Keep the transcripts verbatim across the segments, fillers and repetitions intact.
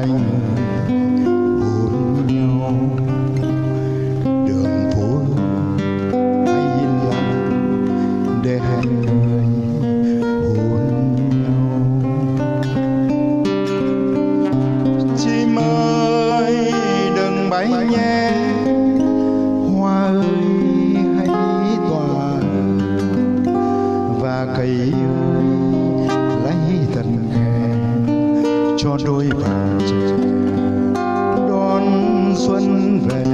hai người hôn nhau. Đường phố hay yên lặng để hai người hôn nhau. Chim ơi đừng bay nhé, hoa ơi hãy tỏa, và cây ơi lấy thân khe cho đôi bạn trẻ đón xuân về.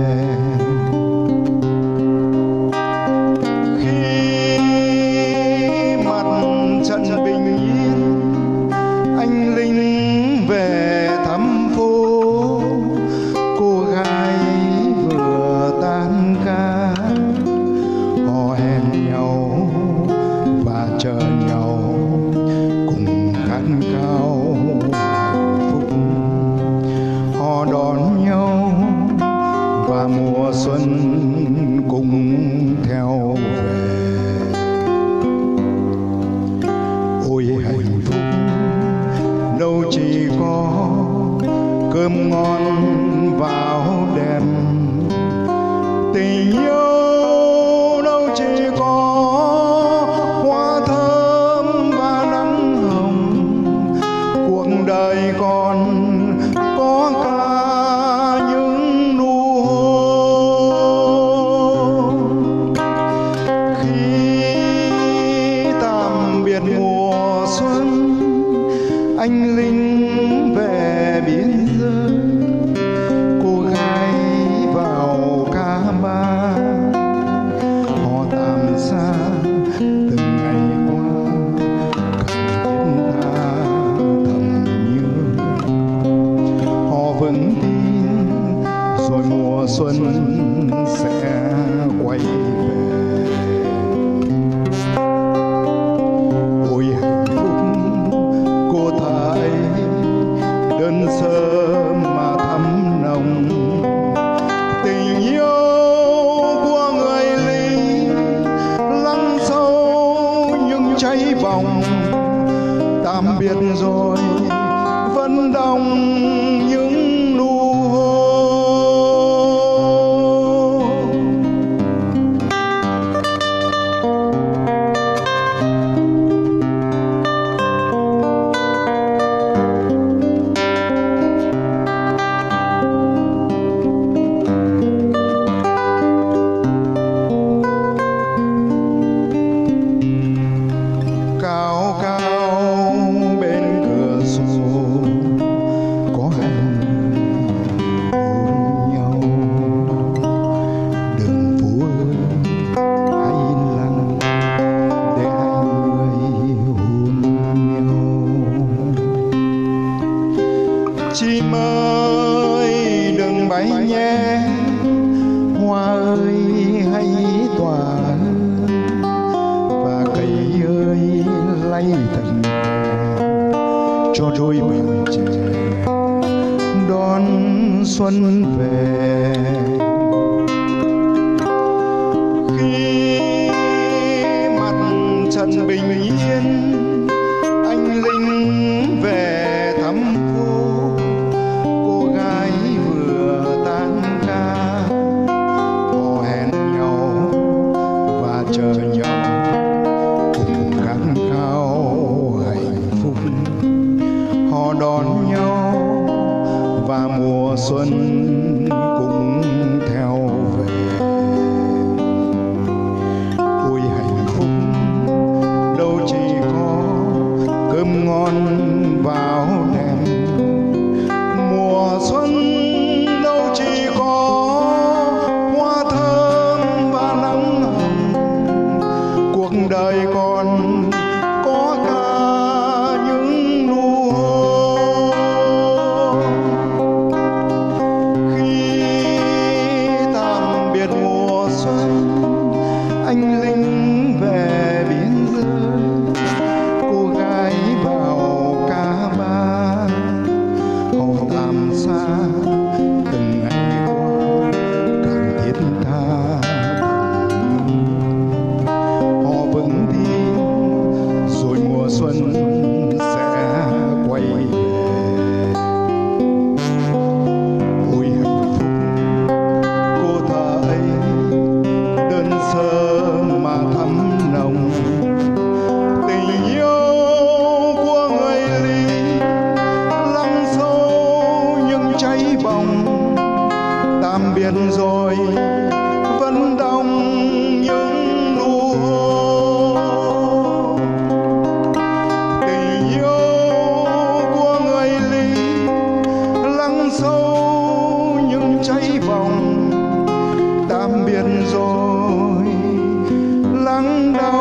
Khi mặt trận bình yên, anh lính về thăm phố, cô gái vừa tan ca, họ hẹn nhau và chờ nhau cùng khát khao hạnh phúc. Họ đón nhau và mùa xuân cùng theo về. Ôi hạnh phúc đâu chỉ có cơm ngon vào đèn, tình yêu đâu chỉ có hoa thơm và nắng hồng. Cuộc đời còn có cả những nụ hôn. Khi tạm biệt mùa xuân, anh lính về biên giới, cô gái vào ca ba. Họ tạm xa từng ngày qua, càng thiết tha thầm nhớ. Họ vẫn tin rồi mùa xuân sẽ quay về. Ôi hạnh phúc cô thà ấy, đơn sơ mà thắm nồng. Tình yêu của người lính lắng sâu nhưng cháy bỏng. Tạm biệt rồi vẫn đong những nụ hôn. Cao cao bên cửa sổ có hai người hôn nhau. Đường phố hãy yên lặng để hai người hôn nhau. Chim ơi đừng bay nhé, hoa ơi hãy tỏa, và cây ơi lấy thân cho đôi bạn trẻ đón xuân về. Khi mặt trận bình yên, anh lính về thăm phố, cô gái vừa tan ca. Họ hẹn nhau và chờ nhau cùng khát khao hạnh phúc. Họ đón nhau và mùa xuân cùng theo về. Ôi hạnh phúc đâu chỉ có cơm ngon vào đèn, mùa xuân đâu chỉ có hoa thơm và nắng hồng. Cuộc đời còn có cả những nụ hôn. biệt rồi vẫn đong những nụ hôn. Tình yêu của người lính lắng sâu những cháy vòng, tạm biệt rồi lắng đau.